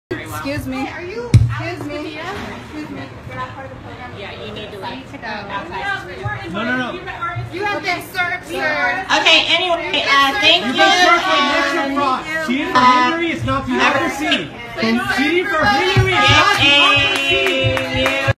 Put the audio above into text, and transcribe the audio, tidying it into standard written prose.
Excuse me. Are you? Excuse me. Excuse me. You're not part of the program. Yeah, you need to leave. Outside. No. You have been served, sir. Okay, anyway, thank you. You've been served for election fraud. Cheating for Hillary is not democracy. Cheating for Hillary is not democracy.